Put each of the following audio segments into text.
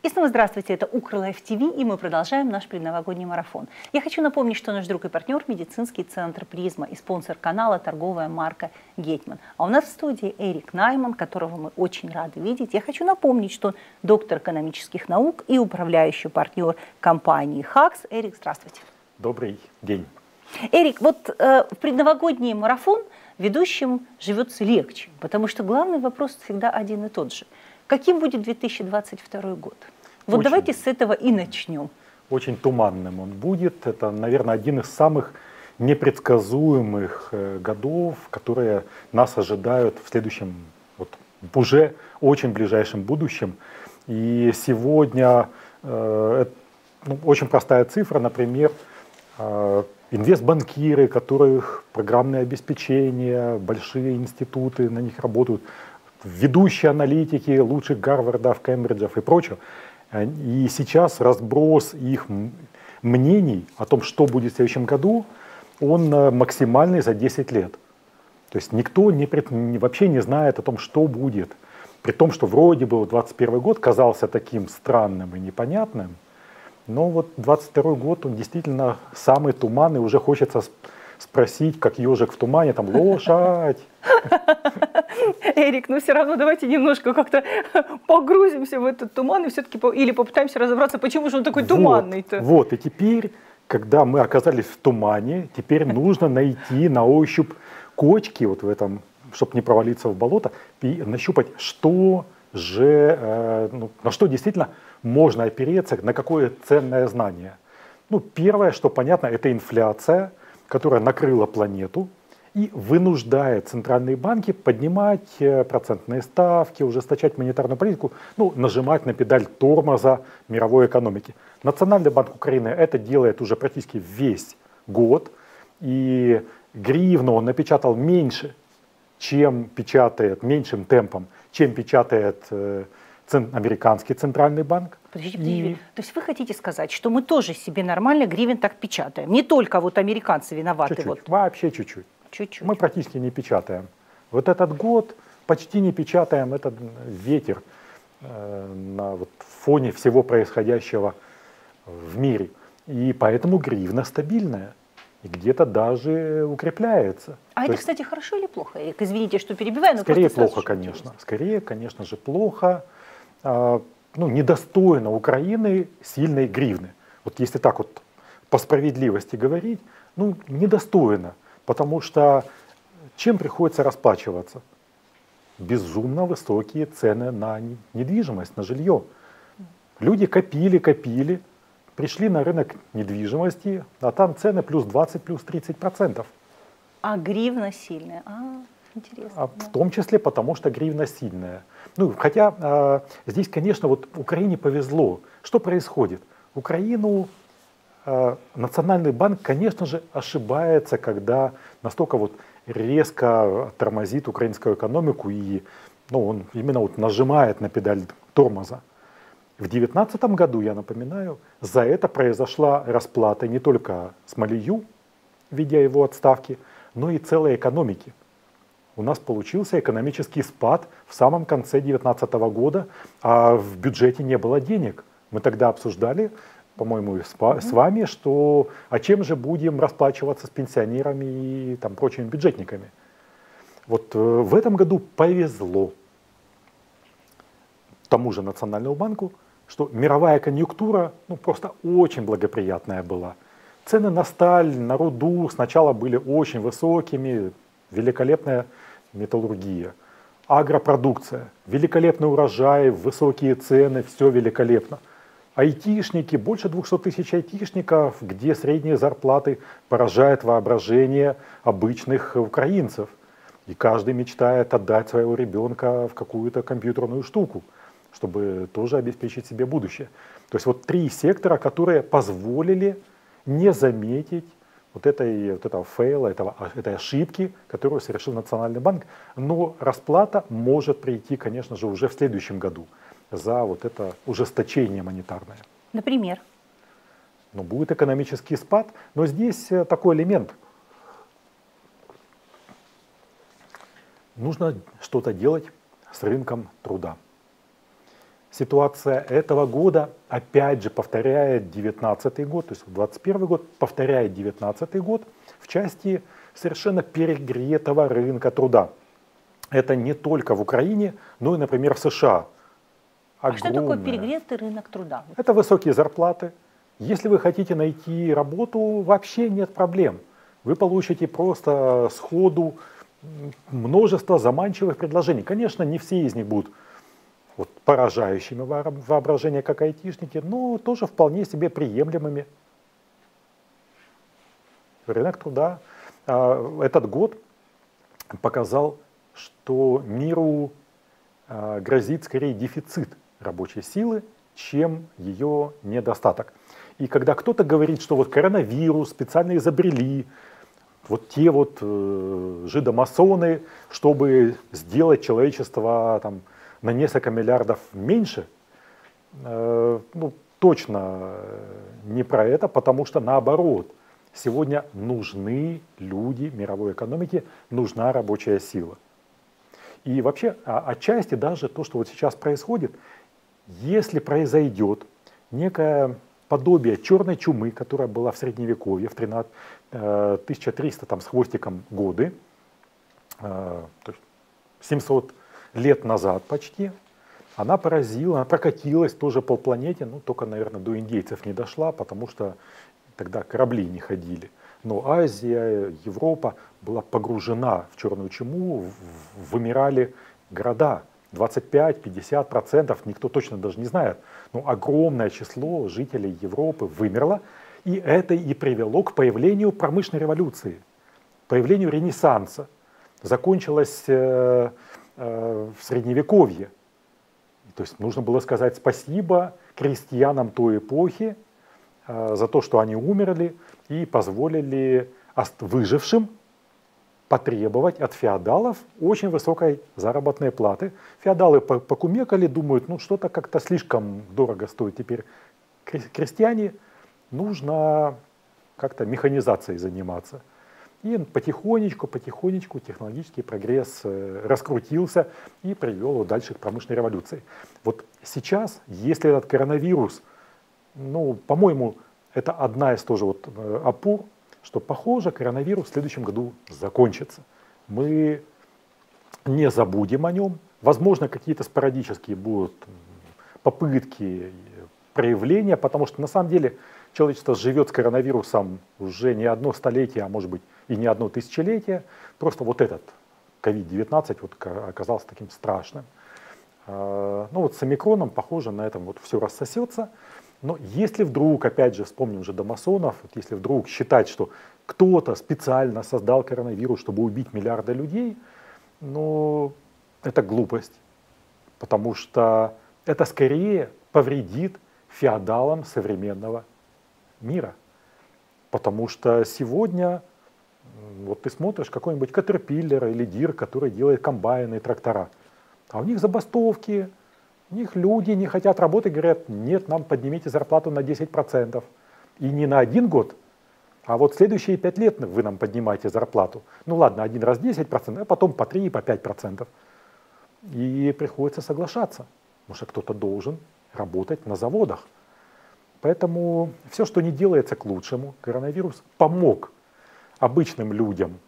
И снова здравствуйте, это Укрлайф ТВ, и мы продолжаем наш предновогодний марафон. Я хочу напомнить, что наш друг и партнер – медицинский центр «Призма» и спонсор канала торговая марка «Гетман». А у нас в студии Эрик Найман, которого мы очень рады видеть. Я хочу напомнить, что он доктор экономических наук и управляющий партнер компании «Хакс». Эрик, здравствуйте. Добрый день. Эрик, вот в предновогодний марафон ведущим живется легче, потому что главный вопрос всегда один и тот же. Каким будет 2022 год? Вот давайте с этого и начнем. Очень туманным он будет. Это, наверное, один из самых непредсказуемых годов, которые нас ожидают в следующем, уже очень ближайшем будущем. И сегодня очень простая цифра, например, инвестбанкиры, которых программное обеспечение, большие институты на них работают, ведущие аналитики лучших Гарвардов, Кембриджев и прочего. И сейчас разброс их мнений о том, что будет в следующем году, он максимальный за 10 лет. То есть никто вообще не знает о том, что будет. При том, что вроде бы 2021 год казался таким странным и непонятным, но вот 2022 год, он действительно самый туманный, уже хочется спросить, как ежик в тумане, там, лошадь. Эрик, но все равно давайте немножко как-то погрузимся в этот туман и все-таки или попытаемся разобраться, почему же он такой туманный-то. Вот, и теперь, когда мы оказались в тумане, теперь нужно найти на ощупь кочки вот в этом, чтобы не провалиться в болото, и нащупать, что же, на что действительно можно опереться, на какое ценное знание. Первое, что понятно, это инфляция, которая накрыла планету и вынуждает центральные банки поднимать процентные ставки, ужесточать монетарную политику, нажимать на педаль тормоза мировой экономики. Национальный банк Украины это делает уже практически весь год, и гривну он напечатал меньше, чем печатает, меньшим темпом, чем печатает американский центральный банк. Подождите, то есть вы хотите сказать, что мы тоже себе нормально гривен так печатаем? Не только вот американцы виноваты. Чуть-чуть, вообще чуть-чуть. Чуть-чуть. Мы практически не печатаем. Вот этот год почти не печатаем, этот ветер на фоне всего происходящего в мире. И поэтому гривна стабильная. И где-то даже укрепляется. А это, кстати, хорошо или плохо? Эрик, извините, что перебиваю, но скорее плохо, конечно. Интересно. Скорее, конечно же, плохо. Недостойно Украины сильной гривны. Вот если так вот по справедливости говорить, недостойно. Потому что чем приходится расплачиваться? Безумно высокие цены на недвижимость, на жилье. Люди копили, пришли на рынок недвижимости, а там цены плюс 20, плюс 30%. А гривна сильная? Интересно. В том числе потому, что гривна сильная. Хотя здесь, конечно, Украине повезло. Что происходит? Украину Национальный банк, конечно же, ошибается, когда настолько резко тормозит украинскую экономику и он именно нажимает на педаль тормоза. В 2019 году, я напоминаю, за это произошла расплата не только Смолию, введя его отставки, но и целой экономики. У нас получился экономический спад в самом конце 2019 года, а в бюджете не было денег. Мы тогда обсуждали, по-моему, с вами, чем же будем расплачиваться с пенсионерами и прочими бюджетниками. В этом году повезло тому же Национальному банку, что мировая конъюнктура просто очень благоприятная была. Цены на сталь, на руду сначала были очень высокими, великолепная металлургия, агропродукция, великолепный урожай, высокие цены, все великолепно. Айтишники, больше 200 тысяч айтишников, где средние зарплаты поражают воображение обычных украинцев. И каждый мечтает отдать своего ребенка в какую-то компьютерную штуку, чтобы тоже обеспечить себе будущее. То есть 3 сектора, которые позволили не заметить этого фейла, этой ошибки, которую совершил Национальный банк. Но расплата может прийти, конечно же, уже в следующем году за это ужесточение монетарное. Например? Будет экономический спад, но здесь такой элемент. Нужно что-то делать с рынком труда. Ситуация этого года опять же повторяет 19 год, то есть 21 год повторяет 19 год в части совершенно перегретого рынка труда. Это не только в Украине, но и, например, в США. А что такое перегретый рынок труда? Это высокие зарплаты. Если вы хотите найти работу, вообще нет проблем. Вы получите просто сходу множество заманчивых предложений. Конечно, не все из них будут вот поражающими воображение, как айтишники, но тоже вполне себе приемлемыми. Рынок труда этот год показал, что миру грозит скорее дефицит рабочей силы, чем ее недостаток. И когда кто-то говорит, что вот коронавирус специально изобрели, вот те вот жидомасоны, чтобы сделать человечество там, на несколько миллиардов меньше, ну, точно не про это, потому что наоборот, сегодня нужны люди мировой экономики, нужна рабочая сила. И вообще, отчасти даже то, что вот сейчас происходит, если произойдет некое подобие черной чумы, которая была в Средневековье, в 1300 там, с хвостиком годы, то есть 700 лет назад почти, она поразила, она прокатилась тоже по планете, ну только, наверное, до индейцев не дошла, потому что тогда корабли не ходили. Но Азия, Европа была погружена в черную чуму, вымирали города. 25-50%, никто точно даже не знает, но огромное число жителей Европы вымерло, и это и привело к появлению промышленной революции, появлению Ренессанса. Закончилось в Средневековье. То есть нужно было сказать спасибо крестьянам той эпохи за то, что они умерли и позволили выжившим потребовать от феодалов очень высокой заработной платы. Феодалы покумекали, думают, ну что-то как-то слишком дорого стоит теперь крестьяне, нужно как-то механизацией заниматься. И потихонечку технологический прогресс раскрутился и привел дальше к промышленной революции. Вот сейчас, если этот коронавирус, ну, по-моему, это одна из тоже вот опор, что, похоже, коронавирус в следующем году закончится. Мы не забудем о нем. Возможно, какие-то спорадические будут попытки проявления, потому что на самом деле человечество живет с коронавирусом уже не одно столетие, а может быть и не одно тысячелетие. Просто вот этот COVID-19 вот оказался таким страшным. Ну вот с омикроном, похоже, на этом вот все рассосется. Но если вдруг, опять же, вспомним же домасонов, вот если вдруг считать, что кто-то специально создал коронавирус, чтобы убить миллиарды людей, ну, это глупость. Потому что это скорее повредит феодалам современного мира. Потому что сегодня, вот ты смотришь какой-нибудь Caterpillar или Deere, который делает комбайны и трактора, а у них забастовки, у них люди не хотят работать, говорят, нет, нам поднимите зарплату на 10%. И не на 1 год, а вот следующие 5 лет вы нам поднимаете зарплату. Ну ладно, один раз 10%, а потом по 3, по 5%. И приходится соглашаться, потому что кто-то должен работать на заводах. Поэтому все, что не делается к лучшему, коронавирус помог обычным людям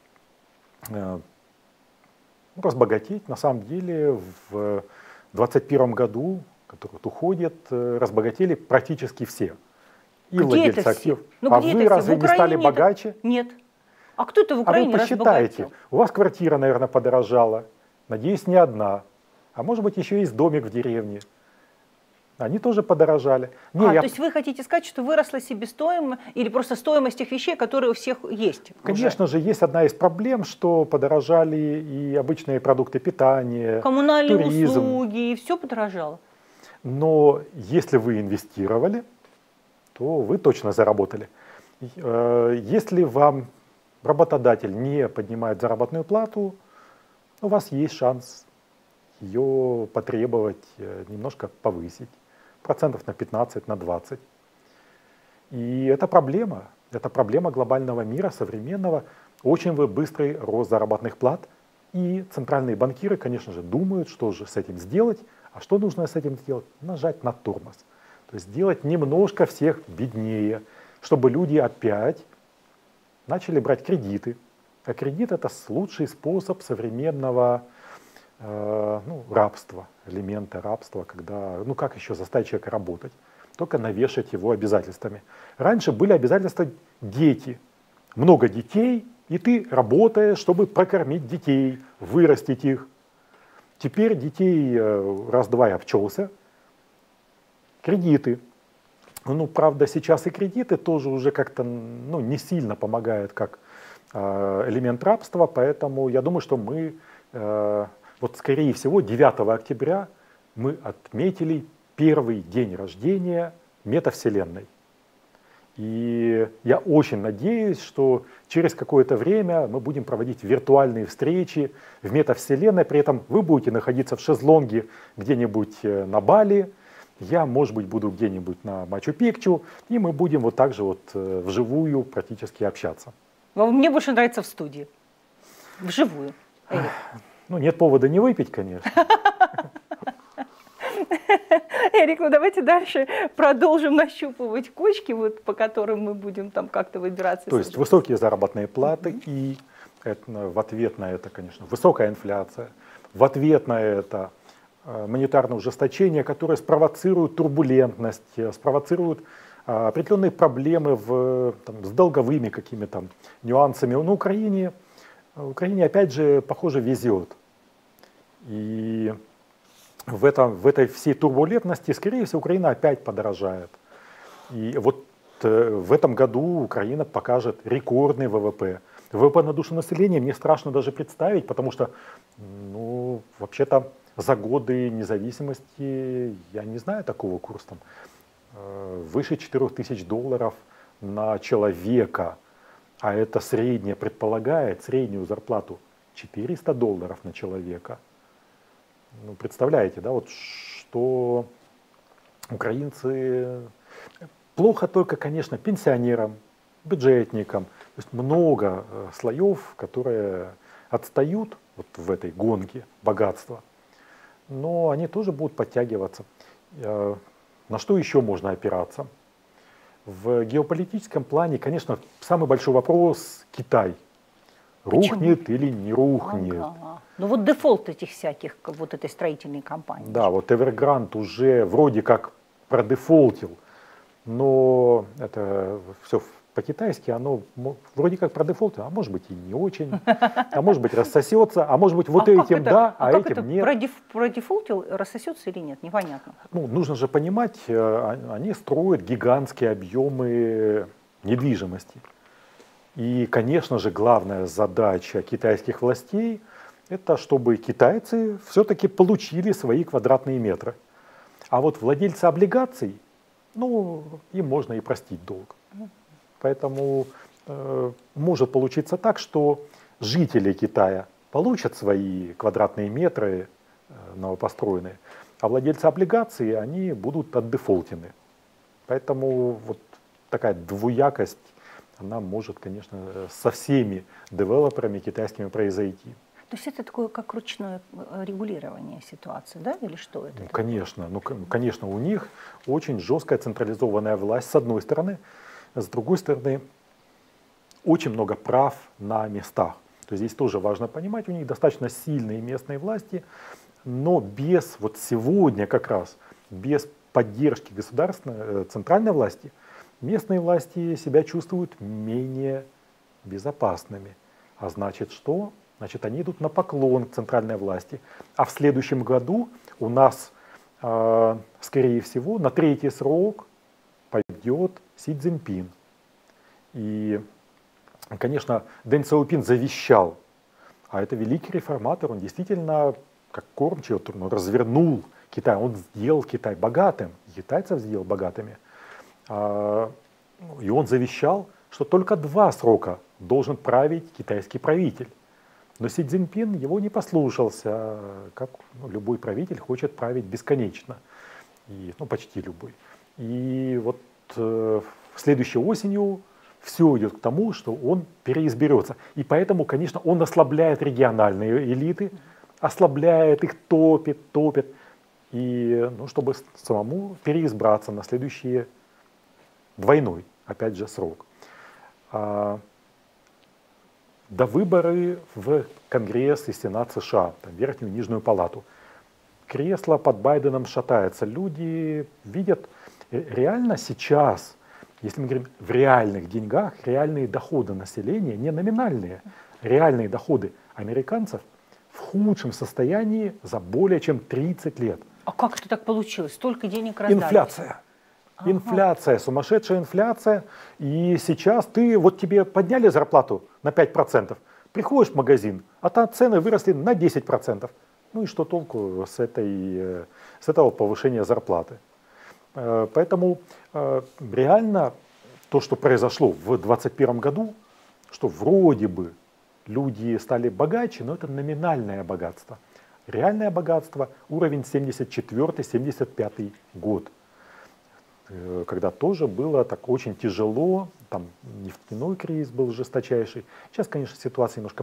разбогатеть. На самом деле в 2021 году, который вот уходит, разбогатели практически все. И где владельцы активов. Ну, а вы разве не стали богаче? Нет. А кто-то в Украине разбогател? А вы посчитайте, у вас квартира, наверное, подорожала. Надеюсь, не одна. А может быть, еще есть домик в деревне. Они тоже подорожали. То есть вы хотите сказать, что выросла себестоимость или просто стоимость тех вещей, которые у всех есть? Конечно же, есть одна из проблем, что подорожали и обычные продукты питания, коммунальные туризм. услуги, и все подорожало. Но если вы инвестировали, то вы точно заработали. Если вам работодатель не поднимает заработную плату, у вас есть шанс ее потребовать, немножко повысить. Процентов на 15, на 20. И это проблема глобального мира, современного. Очень быстрый рост заработных плат. И центральные банкиры, конечно же, думают, что же с этим сделать. А что нужно с этим сделать? Нажать на тормоз. То есть сделать немножко всех беднее, чтобы люди опять начали брать кредиты. А кредит — это лучший способ современного рабства, элемента рабства, когда, как еще заставить человека работать? Только навешать его обязательствами. Раньше были обязательства дети. Много детей, и ты работаешь, чтобы прокормить детей, вырастить их. Теперь детей раз-два и обчелся. Кредиты. Правда, сейчас и кредиты тоже уже как-то не сильно помогают как элемент рабства, поэтому я думаю, что мы, скорее всего, 9 октября мы отметили первый день рождения метавселенной. И я очень надеюсь, что через какое-то время мы будем проводить виртуальные встречи в метавселенной, при этом вы будете находиться в шезлонге где-нибудь на Бали, я, может быть, буду где-нибудь на Мачу-Пикчу, и мы будем вот так же вживую практически общаться. Мне больше нравится в студии, вживую. Нет повода не выпить, конечно. Эрик, давайте дальше продолжим нащупывать кочки, по которым мы будем там как-то выбираться. То есть высокие заработные платы, и в ответ на это, конечно, высокая инфляция, в ответ на это монетарное ужесточение, которое спровоцирует турбулентность, спровоцирует определенные проблемы с долговыми какими-то нюансами. Но Украине опять же, похоже, везет. И в этой всей турбулентности, скорее всего, Украина опять подорожает. И в этом году Украина покажет рекордный ВВП. ВВП на душу населения мне страшно даже представить, потому что, вообще-то, за годы независимости я не знаю такого курса. Выше $4000 на человека, а это предполагает среднюю зарплату $400 на человека. Представляете, что украинцы плохо только, конечно, пенсионерам, бюджетникам. То есть много слоев, которые отстают в этой гонке богатства, но они тоже будут подтягиваться. На что еще можно опираться? В геополитическом плане, конечно, самый большой вопрос — Китай. Рухнет или не рухнет? Ага. Дефолт этих всяких, этой строительной компании. Да, Evergrande уже вроде как продефолтил, но это все по-китайски, оно вроде как продефолтило, а может быть и не очень, а может быть рассосется, а может быть этим да, а этим нет. Продефолтил, рассосется или нет, непонятно. Нужно же понимать, они строят гигантские объемы недвижимости. И, конечно же, главная задача китайских властей — это чтобы китайцы все-таки получили свои квадратные метры. А владельцы облигаций, им можно и простить долг. Поэтому может получиться так, что жители Китая получат свои квадратные метры новопостроенные, а владельцы облигаций, они будут отдефолтены. Поэтому такая двуякость, она может, конечно, со всеми девелоперами китайскими произойти. То есть это такое, как ручное регулирование ситуации, да, или что это? Конечно, у них очень жесткая централизованная власть, с одной стороны. С другой стороны, очень много прав на местах. То есть здесь тоже важно понимать, у них достаточно сильные местные власти, но сегодня как раз, без поддержки государственной, центральной власти, местные власти себя чувствуют менее безопасными. А значит что? Значит, они идут на поклон к центральной власти. А в следующем году у нас, скорее всего, на 3-й срок пойдет Си Цзиньпин. И, конечно, Дэн Сяопин завещал, а это великий реформатор, он действительно, как кормчий, он развернул Китай, он сделал Китай богатым, китайцев сделал богатыми. И он завещал, что только 2 срока должен править китайский правитель. Но Си Цзиньпин его не послушался, как любой правитель хочет править бесконечно, почти любой. И следующей осенью все идет к тому, что он переизберется. И поэтому, конечно, он ослабляет региональные элиты, ослабляет их, топит. и ну, чтобы самому переизбраться на следующий двойной, опять же, срок. До выборы в Конгресс и Сенат США, там, Верхнюю и Нижнюю палату. Кресло под Байденом шатается. Люди видят реально сейчас, если мы говорим в реальных деньгах, реальные доходы населения, не номинальные, реальные доходы американцев в худшем состоянии за более чем 30 лет. А как это так получилось? Столько денег раздали? Инфляция. Инфляция, сумасшедшая инфляция. И сейчас вот тебе подняли зарплату на 5%, приходишь в магазин, а там цены выросли на 10%. Ну и что толку с этого повышения зарплаты? Поэтому реально то, что произошло в 2021 году, что вроде бы люди стали богаче, но это номинальное богатство. Реальное богатство уровень 74-75 год, когда тоже было так очень тяжело, там нефтяной кризис был жесточайший. Сейчас, конечно, ситуация немножко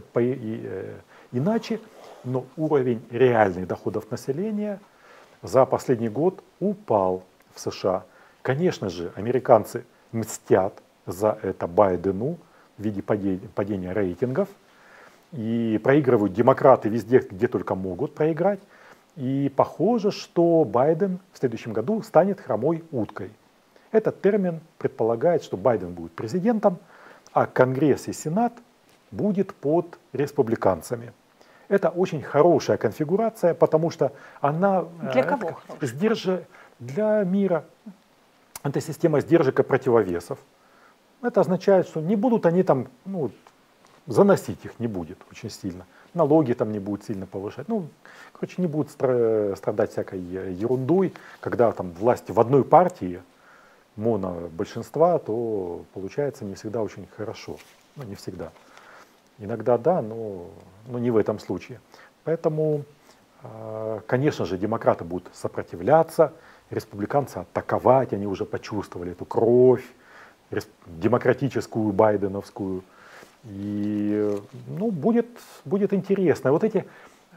иначе, но уровень реальных доходов населения за последний год упал в США. Конечно же, американцы мстят за это Байдену в виде падения рейтингов. И проигрывают демократы везде, где только могут проиграть. И похоже, что Байден в следующем году станет хромой уткой. Этот термин предполагает, что Байден будет президентом, а Конгресс и Сенат будет под республиканцами. Это очень хорошая конфигурация, потому что она для кого? Для мира. Это система сдержек и противовесов. Это означает, что не будут они там, заносить их не будет очень сильно. Налоги там не будут сильно повышать. Не будут страдать всякой ерундой. Когда там власть в одной партии, большинства, то получается не всегда очень хорошо. Не всегда. Иногда да, но не в этом случае. Поэтому, конечно же, демократы будут сопротивляться, республиканцы атаковать, они уже почувствовали эту кровь, демократическую, байденовскую. И будет интересно. Вот эти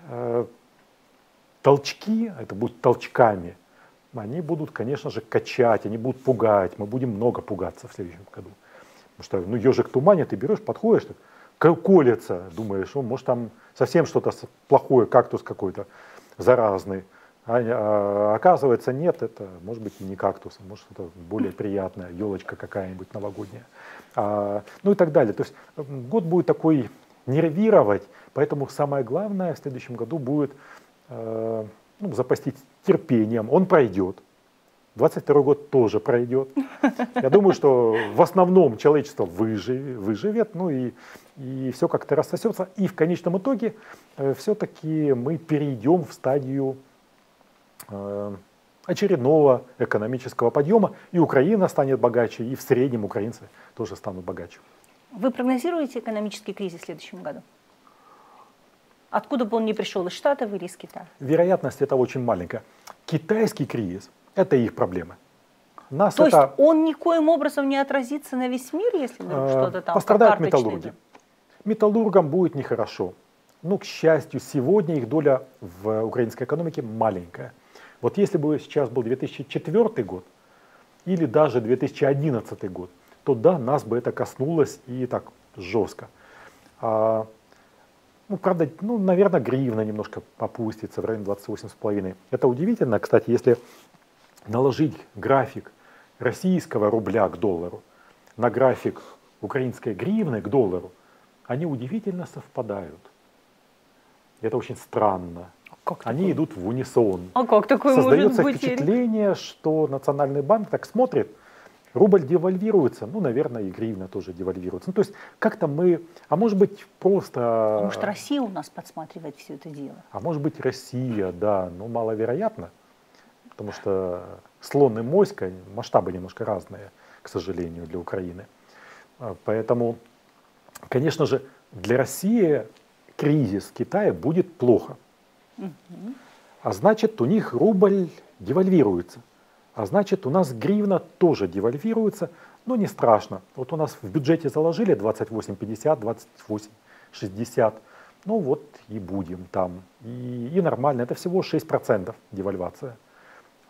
толчки, это будут толчками, они будут, конечно же, качать, они будут пугать. Мы будем много пугаться в следующем году. Потому что ежик в тумане, ты берешь, подходишь, так, колется, думаешь, может там совсем что-то плохое, кактус какой-то заразный. А оказывается, нет, это может быть и не кактус, может что-то более приятное, елочка какая-нибудь новогодняя. И так далее. То есть год будет такой нервировать, поэтому самое главное в следующем году будет запастись терпением. Он пройдет. 22 год тоже пройдет. Я думаю, что в основном человечество выживет, и все как-то рассосется. И в конечном итоге все-таки мы перейдем в стадию очередного экономического подъема, и Украина станет богаче, и в среднем украинцы тоже станут богаче. Вы прогнозируете экономический кризис в следующем году? Откуда бы он ни пришел, из Штатов или из Китая? Вероятность этого очень маленькая. Китайский кризис – это их проблемы. То есть он никоим образом не отразится на весь мир, если что-то там пострадают металлурги. Металлургам будет нехорошо. Но, к счастью, сегодня их доля в украинской экономике маленькая. Вот если бы сейчас был 2004 год или даже 2011 год, то да, нас бы это коснулось и так жестко. Правда, наверное, гривна немножко опустится в районе 28,5. Это удивительно, кстати, если наложить график российского рубля к доллару на график украинской гривны к доллару, они удивительно совпадают. Это очень странно. Они идут в унисон. А как такое Создается может быть? впечатление, что Национальный банк так смотрит, рубль девальвируется, наверное, и гривна тоже девальвируется. То есть как-то а может быть просто... А может Россия у нас подсматривает все это дело? А может быть Россия, да, но маловероятно, потому что слон и моська, масштабы немножко разные, к сожалению, для Украины. Поэтому, конечно же, для России кризис Китая будет плохо. А значит, у них рубль девальвируется. А значит, у нас гривна тоже девальвируется, но не страшно. Вот у нас в бюджете заложили 28,50, 28,60. И будем там. И нормально, это всего 6% девальвация.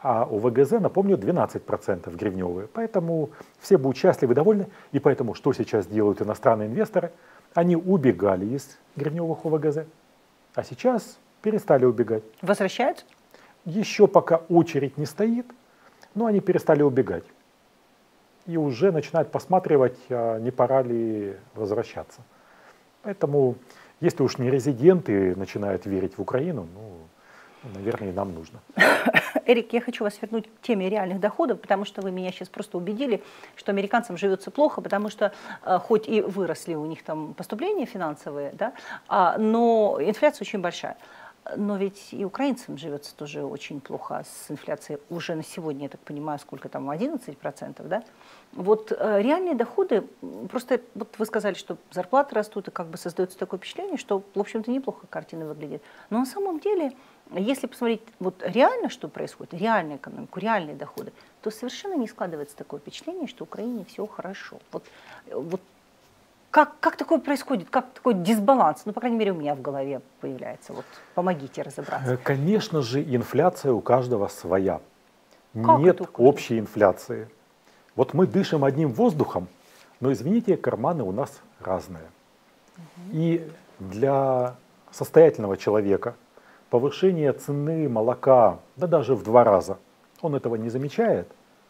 А у ВГЗ, напомню, 12% гривневые. Поэтому все будут счастливы и довольны. И поэтому что сейчас делают иностранные инвесторы? Они убегали из гривневых УВГЗ, а сейчас перестали убегать. Возвращаются? Еще пока очередь не стоит, но они перестали убегать. И уже начинают посматривать, не пора ли возвращаться. Поэтому, если уж не резиденты начинают верить в Украину, наверное, и нам нужно. Эрик, я хочу вас вернуть к теме реальных доходов, потому что вы меня сейчас просто убедили, что американцам живется плохо, потому что хоть и выросли у них там поступления финансовые, да, но инфляция очень большая. Но ведь и украинцам живется тоже очень плохо с инфляцией уже на сегодня, я так понимаю, сколько там, 11%, да? Вот реальные доходы, просто вот вы сказали, что зарплаты растут, и как бы создается такое впечатление, что, в общем-то, неплохо картина выглядит. Но на самом деле, если посмотреть вот реально, что происходит, реальную экономику, реальные доходы, то совершенно не складывается такое впечатление, что в Украине все хорошо. Вот как такое происходит, как такой дисбаланс? Ну, по крайней мере, у меня в голове появляется. Вот помогите разобраться. Конечно же, инфляция у каждого своя. Как Нет это у каждого? общей инфляции. Вот мы дышим одним воздухом, но, извините, карманы у нас разные. И для состоятельного человека повышение цены молока, да даже в 2 раза, он этого не замечает.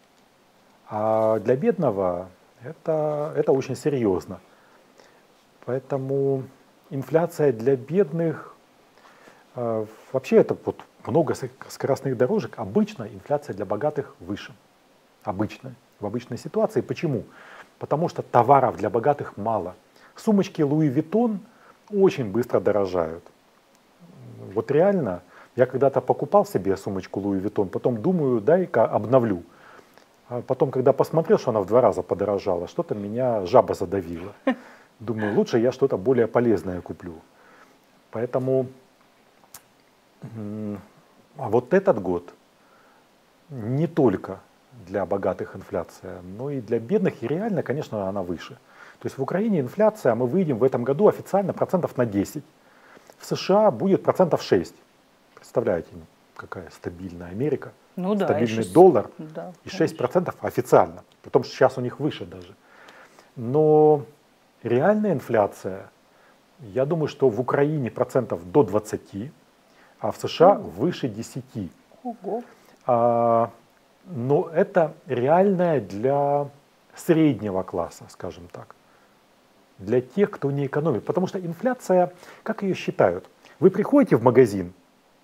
А для бедного это очень серьезно. Поэтому инфляция для бедных, вообще это вот много скоростных дорожек, обычно инфляция для богатых выше. Обычно, в обычной ситуации. Почему? Потому что товаров для богатых мало. Сумочки Луи Виттон очень быстро дорожают. Вот реально, я когда-то покупал себе сумочку Луи Виттон, потом думаю, дай-ка обновлю. А потом, когда посмотрел, что она в 2 раза подорожала, что-то меня жаба задавила. Думаю, лучше я что-то более полезное куплю. Поэтому вот этот год не только для богатых инфляция, но и для бедных, и реально, конечно, она выше. То есть в Украине инфляция, мы выйдем в этом году официально процентов на 10. В США будет процентов 6. Представляете, какая стабильная Америка, Ну да, стабильный доллар, да, и 6% официально. Потому что сейчас у них выше даже. Но реальная инфляция, я думаю, что в Украине процентов до 20, а в США выше 10. Ого. Но это реальная для среднего класса, скажем так. Для тех, кто не экономит. Потому что инфляция, как ее считают? Вы приходите в магазин,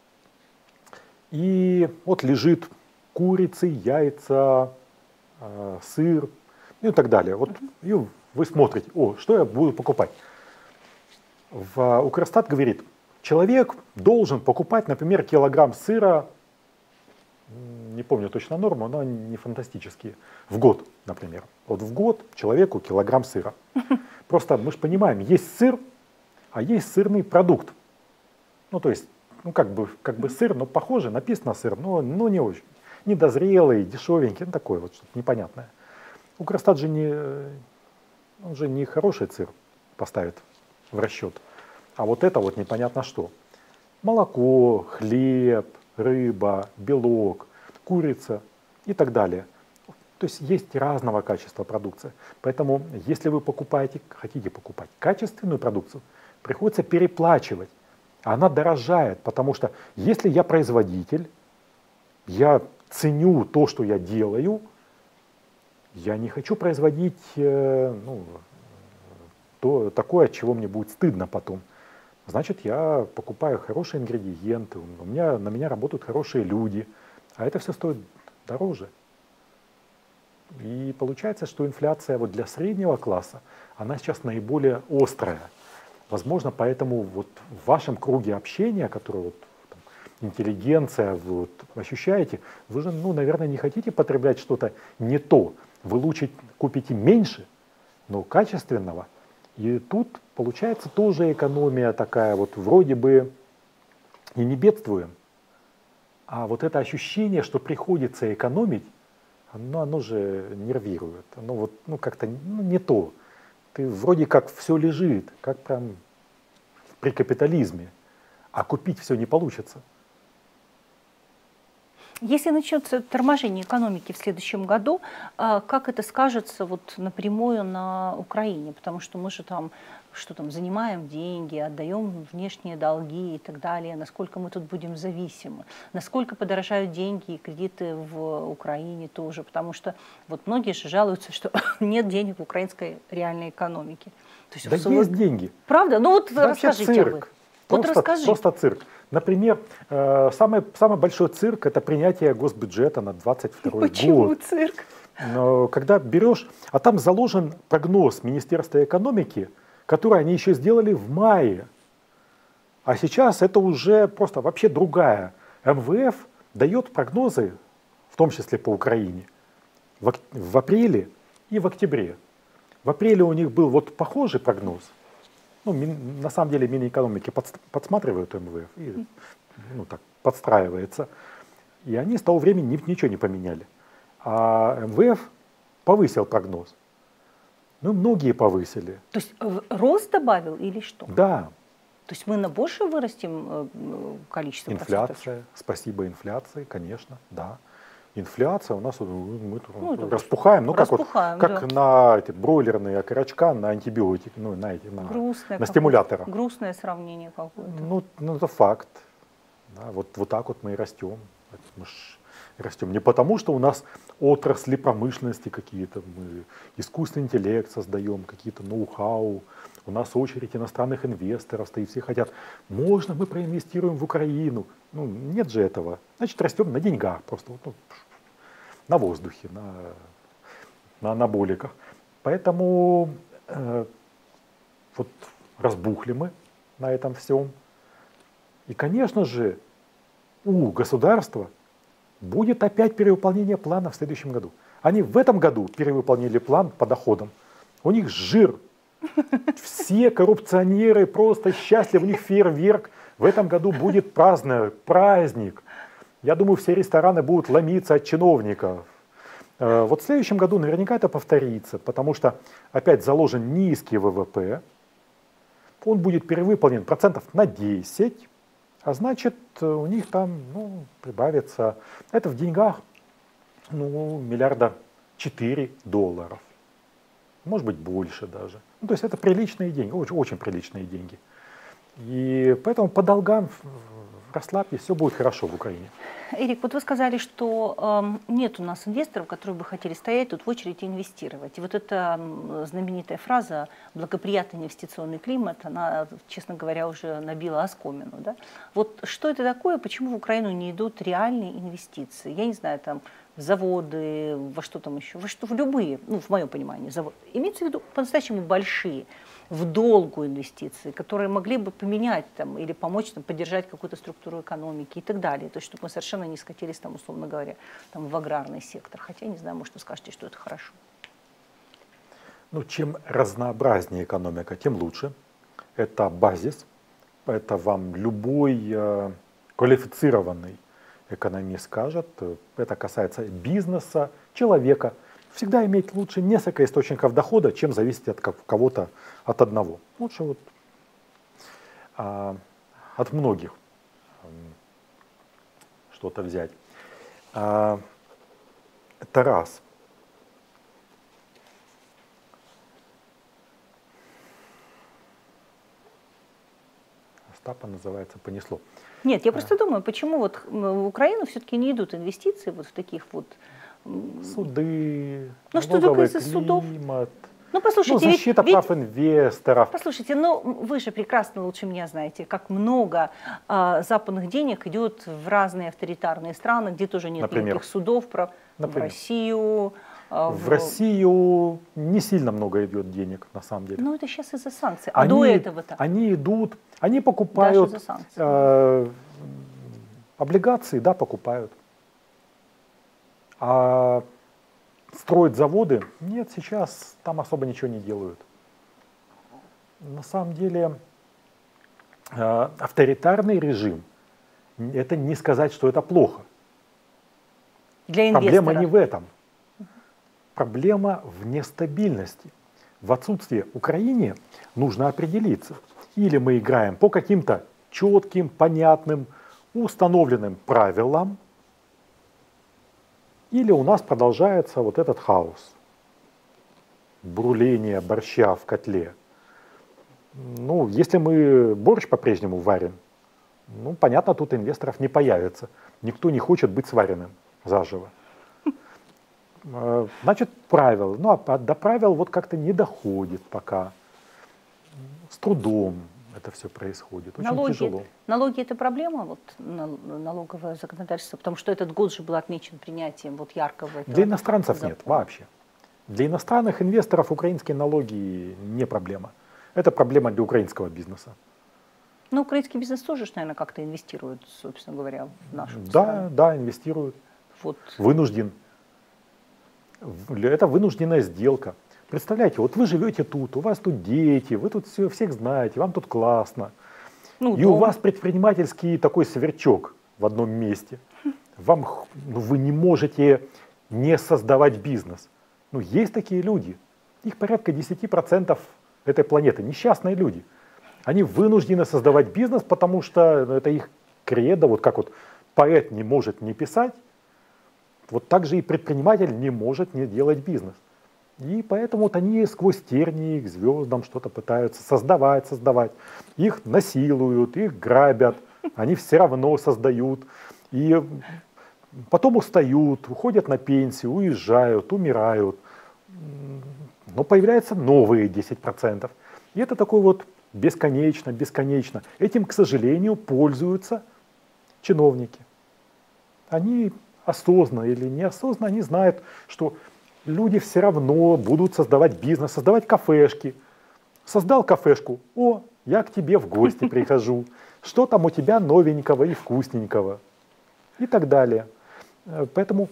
и вот лежит курица, яйца, сыр и так далее. Вот, и вы смотрите, что я буду покупать. Укрстат говорит, человек должен покупать, например, килограмм сыра, не помню точно норму, но не фантастические, в год, например. Вот в год человеку килограмм сыра. Просто мы же понимаем, есть сыр, а есть сырный продукт. Ну, то есть, как бы сыр, но похоже, написано сыр, но не очень. Недозрелый, дешевенький, такое вот что-то непонятное. Укрстат же он же не хороший сыр поставит в расчет, а вот это вот непонятно что. Молоко, хлеб, рыба, белок, курица и так далее. То есть есть разного качества продукция. Поэтому если вы хотите покупать качественную продукцию, приходится переплачивать. Она дорожает, потому что если я производитель, я ценю то, что я делаю, я не хочу производить такое, от чего мне будет стыдно потом. Значит, я покупаю хорошие ингредиенты, на меня работают хорошие люди, а это все стоит дороже. И получается, что инфляция вот для среднего класса, она сейчас наиболее острая. Возможно, поэтому вот в вашем круге общения, который вот, там, интеллигенция, вы вот, ощущаете, вы же, наверное, не хотите потреблять что-то не то. Вы лучше купите меньше, но качественного. И тут получается тоже экономия такая, вот вроде бы и не бедствуем. А вот это ощущение, что приходится экономить, оно же нервирует. Оно как-то не то. Ты вроде как все лежит, как прям при капитализме, а купить все не получится. Если начнется торможение экономики в следующем году, как это скажется вот напрямую на Украине? Потому что мы же там, что там, занимаем деньги, отдаем внешние долги и так далее. Насколько мы тут будем зависимы? Насколько подорожают деньги и кредиты в Украине тоже? Потому что вот многие же жалуются, что нет денег в украинской реальной экономике. То есть, Да есть деньги. Правда? Ну вот Вообще расскажите цирк. об этом. Вот расскажи. Просто цирк. Например, самый большой цирк — это принятие госбюджета на 2022 год. Почему цирк? Но когда берешь, а там заложен прогноз Министерства экономики, который они еще сделали в мае. А сейчас это уже просто вообще другая. МВФ дает прогнозы, в том числе по Украине, в апреле и в октябре. В апреле у них был вот похожий прогноз. Ну, на самом деле Минэкономики подсматривают МВФ и так подстраивается. И они с того времени ничего не поменяли. А МВФ повысил прогноз. Ну, многие повысили. То есть рост добавил или что? Да. То есть мы на больше вырастим количество Инфляция, процентов? спасибо инфляции, конечно, да. Инфляция у нас, мы распухаем, ну распухаем, как на эти бройлерные окорочка, на антибиотики, ну на стимуляторах. Грустное сравнение какое-то. Ну это факт. Да, вот так вот мы и растем. Мы растем не потому, что у нас отрасли промышленности какие-то, мы искусственный интеллект создаем, какие-то ноу-хау, у нас очередь иностранных инвесторов стоит, все хотят, можно мы проинвестируем в Украину? Ну, нет же этого. Значит, растем на деньгах, просто на воздухе, на анаболиках. Поэтому вот разбухли мы на этом всем. И, конечно же, у государства будет опять перевыполнение плана в следующем году. Они в этом году перевыполнили план по доходам. У них жир. Все коррупционеры просто счастливы, у них фейерверк. В этом году будет праздник. Я думаю, все рестораны будут ломиться от чиновников. Вот в следующем году наверняка это повторится, потому что опять заложен низкий ВВП. Он будет перевыполнен процентов на 10. А значит, у них там прибавится, это в деньгах, миллиарда 4 долларов. Может быть, больше даже. То есть это приличные деньги, очень, очень приличные деньги. И поэтому по долгам расслабьтесь, все будет хорошо в Украине. Эрик, вот вы сказали, что нет у нас инвесторов, которые бы хотели стоять тут в очереди и инвестировать. И вот эта знаменитая фраза «благоприятный инвестиционный климат», она, честно говоря, уже набила оскомину. Да? Вот что это такое, почему в Украину не идут реальные инвестиции? Я не знаю, там, в заводы, во что там еще, в любые, в моем понимании, заводы. Имеется в виду по-настоящему большие, в долгую инвестиции, которые могли бы поменять там, или помочь там, поддержать какую-то структуру экономики и так далее. То есть, чтобы мы совершенно не скатились, там, условно говоря, там, в аграрный сектор. Хотя, не знаю, может, вы скажете, что это хорошо. Чем разнообразнее экономика, тем лучше. Это базис. Это вам любой квалифицированный экономист скажет. Это касается бизнеса, человека. Всегда иметь лучше несколько источников дохода, чем зависеть от кого-то, от одного. Лучше от многих что-то взять. Это раз. Остапа, называется, понесло. Нет, я просто думаю, почему вот в Украину все-таки не идут инвестиции вот в таких вот... Суды, что только из-за судов? Послушайте, защита прав инвесторов. Послушайте, вы же прекрасно лучше меня знаете, как много западных денег идет в разные авторитарные страны, где тоже нет никаких судов, в Россию. В Россию не сильно много идет денег, на самом деле. Это сейчас из-за санкций. А до этого-то? Они покупают облигации, да, покупают. А строят заводы? Нет, сейчас там особо ничего не делают. На самом деле авторитарный режим, это не сказать, что это плохо. Для инвестора. Проблема не в этом. Проблема в нестабильности. В отсутствии Украине нужно определиться. Или мы играем по каким-то четким, понятным, установленным правилам, или у нас продолжается вот этот хаос, бурление борща в котле. Ну, если мы борщ по-прежнему варим, ну, понятно, тут инвесторов не появится. Никто не хочет быть сваренным заживо. Значит, правил. Ну, а до правил вот как-то не доходит пока. С трудом это все происходит. Очень тяжело. Налоги — это проблема, вот, налоговое законодательство? Потому что этот год же был отмечен принятием вот яркого этого Для иностранцев закона. нет вообще. Для иностранных инвесторов украинские налоги не проблема. Это проблема для украинского бизнеса. Ну, украинский бизнес тоже, наверное, как-то инвестирует, собственно говоря, в нашу Да, страну. да, инвестируют. Вот. Вынужден. Это вынужденная сделка. Представляете, вот вы живете тут, у вас тут дети, вы тут всех знаете, вам тут классно. Ну, И у вас предпринимательский такой сверчок в одном месте. Вы не можете не создавать бизнес. Ну, есть такие люди. Их порядка 10% этой планеты, несчастные люди. Они вынуждены создавать бизнес, потому что это их кредо, вот как вот поэт не может не писать, вот так же и предприниматель не может не делать бизнес. И поэтому вот они сквозь тернии к звездам что-то пытаются создавать. Их насилуют, их грабят, они все равно создают. И потом устают, уходят на пенсию, уезжают, умирают. Но появляются новые 10%. И это такой вот бесконечно. Этим, к сожалению, пользуются чиновники. Они осознанно или неосознанно, они знают, что люди все равно будут создавать бизнес, создавать кафешки. Создал кафешку, о, я к тебе в гости прихожу. Что там у тебя новенького и вкусненького? И так далее. Поэтому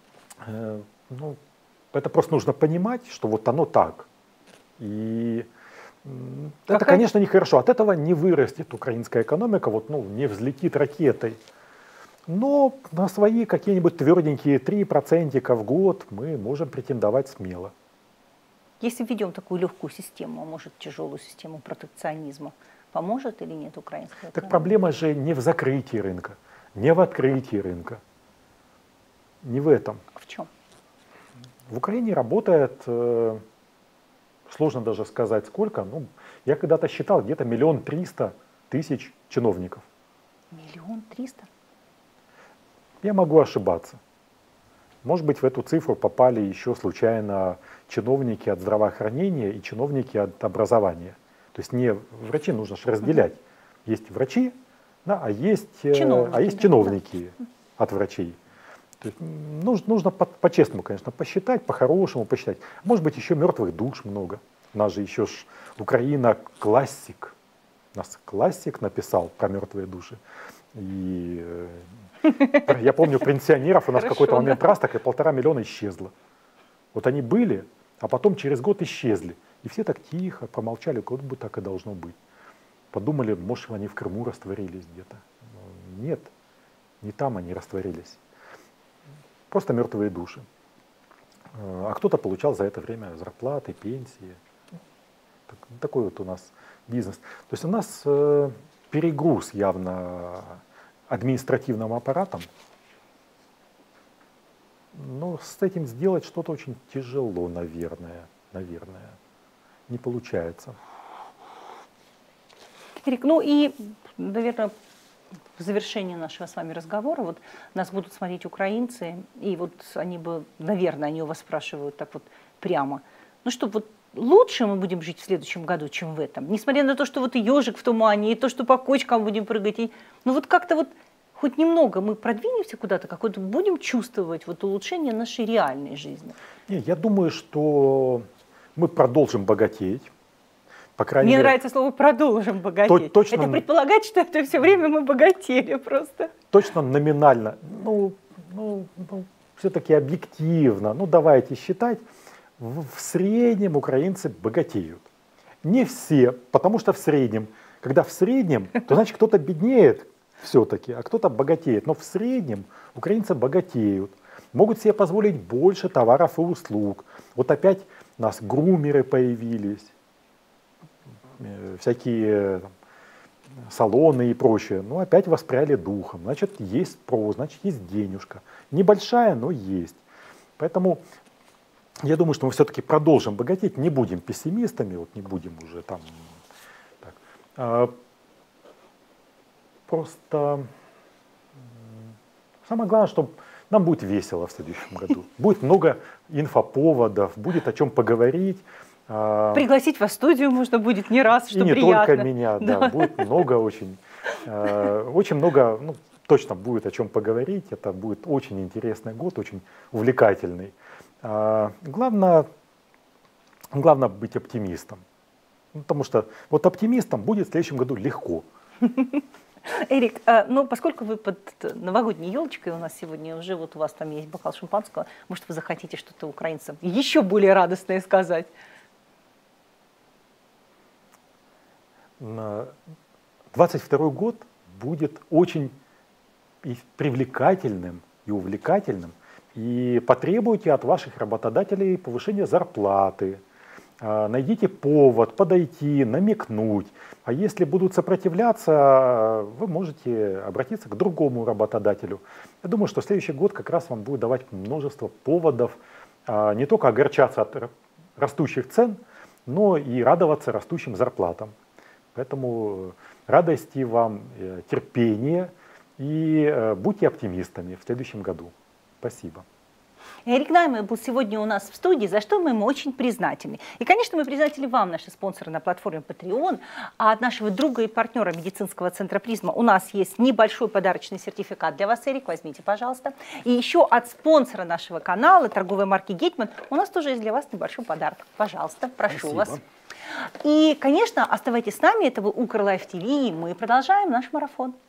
это просто нужно понимать, что вот оно так. И это, конечно, нехорошо. От этого не вырастет украинская экономика, не взлетит ракетой. Но на свои какие-нибудь тверденькие 3% в год мы можем претендовать смело. Если введем такую легкую систему, может, тяжелую систему протекционизма, поможет или нет украинская экономика? Так проблема же не в закрытии рынка, не в открытии рынка, не в этом. А в чем? В Украине работает, сложно даже сказать сколько, я когда-то считал, где-то 1 300 000 чиновников. 1 300 000? Я могу ошибаться. Может быть, в эту цифру попали еще случайно чиновники от здравоохранения и чиновники от образования. То есть не врачи, нужно же разделять. Есть врачи, да, а есть чиновники от врачей. То есть нужно по-честному, конечно, посчитать, по-хорошему посчитать. Может быть, еще мертвых душ много. У нас же еще Украина классик. У нас классик написал про мертвые души. И я помню пенсионеров, у нас в какой-то момент раз так и 1,5 миллиона исчезло. Вот они были, а потом через год исчезли. И все так тихо промолчали, как бы так и должно быть. Подумали, может, они в Крыму растворились где-то. Нет, не там они растворились. Просто мертвые души. А кто-то получал за это время зарплаты, пенсии. Такой вот у нас бизнес. То есть у нас перегруз явно административным аппаратом. Но с этим сделать что-то очень тяжело, наверное. Не получается. Эрик, и, наверное, в завершении нашего с вами разговора, вот нас будут смотреть украинцы, и вот они бы, наверное, они у вас спрашивают так вот прямо, что вот лучше мы будем жить в следующем году, чем в этом, несмотря на то, что вот и ежик в тумане, и то, что по кочкам будем прыгать, как-то вот хоть немного мы продвинемся куда-то, какое-то будем чувствовать вот улучшение нашей реальной жизни. Я думаю, что мы продолжим богатеть. Мне нравится слово «продолжим богатеть». Точно, это предполагает, что это все время мы богатели просто. Точно номинально. Все-таки объективно. Давайте считать. В среднем украинцы богатеют. Не все, потому что в среднем. Когда в среднем, то значит кто-то беднеет все-таки, а кто-то богатеет. Но в среднем украинцы богатеют. Могут себе позволить больше товаров и услуг. Вот опять у нас грумеры появились. Всякие салоны и прочее. Ну, опять воспряли духом. Значит, есть спрос, значит, есть денежка. Небольшая, но есть. Поэтому я думаю, что мы все-таки продолжим богатеть, не будем пессимистами, вот не будем уже там. Так. Просто самое главное, что нам будет весело в следующем году. Будет много инфоповодов, будет о чем поговорить. Пригласить вас в студию можно будет не раз, что и не приятно. только меня, да, будет много очень много, ну, точно будет о чем поговорить. Это будет очень интересный год, очень увлекательный. Главное быть оптимистом, потому что вот оптимистам будет в следующем году легко. Эрик, ну поскольку вы под новогодней елочкой у нас сегодня уже, вот у вас там есть бокал шампанского, может вы захотите что-то украинцам еще более радостное сказать? 22 год будет очень привлекательным и увлекательным, и потребуйте от ваших работодателей повышения зарплаты. Найдите повод, подойти, намекнуть. А если будут сопротивляться, вы можете обратиться к другому работодателю. Я думаю, что следующий год как раз вам будет давать множество поводов не только огорчаться от растущих цен, но и радоваться растущим зарплатам. Поэтому радости вам, терпения и будьте оптимистами в следующем году. Спасибо. Эрик Найман был сегодня у нас в студии, за что мы ему очень признательны. И, конечно, мы признательны вам, наши спонсоры на платформе Patreon. А от нашего друга и партнера медицинского центра «Призма» у нас есть небольшой подарочный сертификат для вас, Эрик, возьмите, пожалуйста. И еще от спонсора нашего канала, торговой марки «Гетман», у нас тоже есть для вас небольшой подарок. Пожалуйста, прошу вас. И, конечно, оставайтесь с нами, это был Укрлайф ТВ, и мы продолжаем наш марафон.